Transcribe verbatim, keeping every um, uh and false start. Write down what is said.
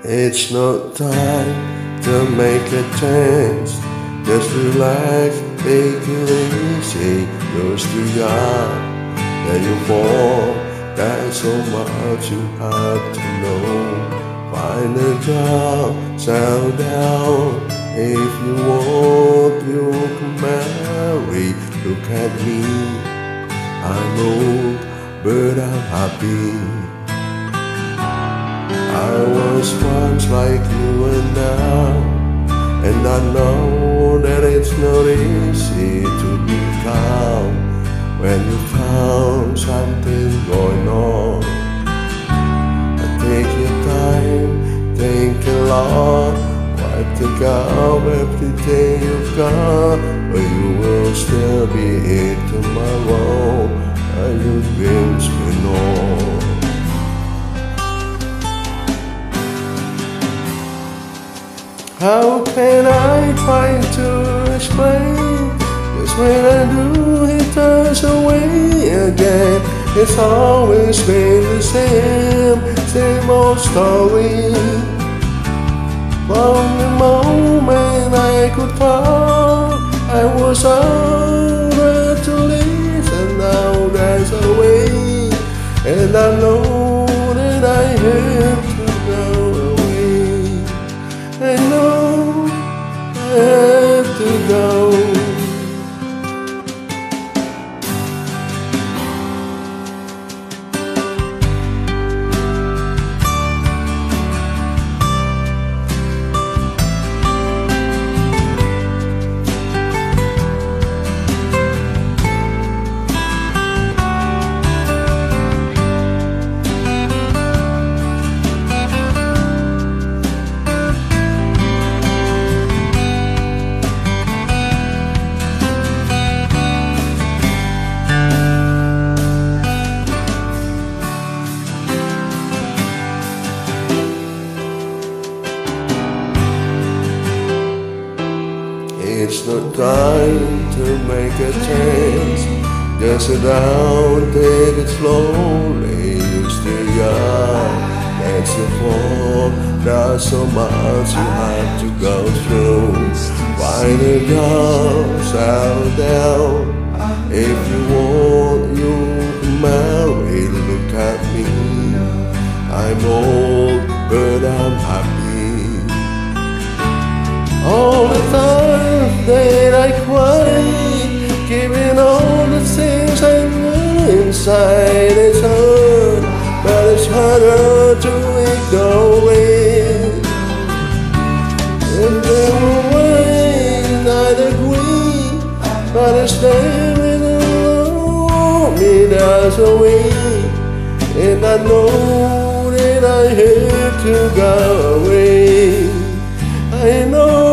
It's not time to make a change. Just relax, take it easy. You're still young, then you fall. There's so much you have to know. Find a job, settle down. If you want, you can marry. Look at me, I'm old, but I'm happy. I was once like you and now, and I know that it's not easy to be calm when you found something going on. Take your time, think a lot. Why think of everything you've got, but you will still be here tomorrow, and your dreams will on. How can I try to explain? Just when I do, it turns away again. It's always been the same, same old story. From the moment I could talk, I was over to listen. Now there's a way, and I know that I have to go away. I know I have to go. It's not time to make a change. Just sit down, take it slowly. You're still young, that's the fault. There's so much you have to go through. Find a job, settle down. If you want, you can marry. Look at me, I'm old, but I'm happy. All the time that I cry, giving all the things I know inside. It's hard, but it's harder to ignore it. If there were ways I'd agree, but it's there alone. Me there's a way, and I know that I have to go away. I know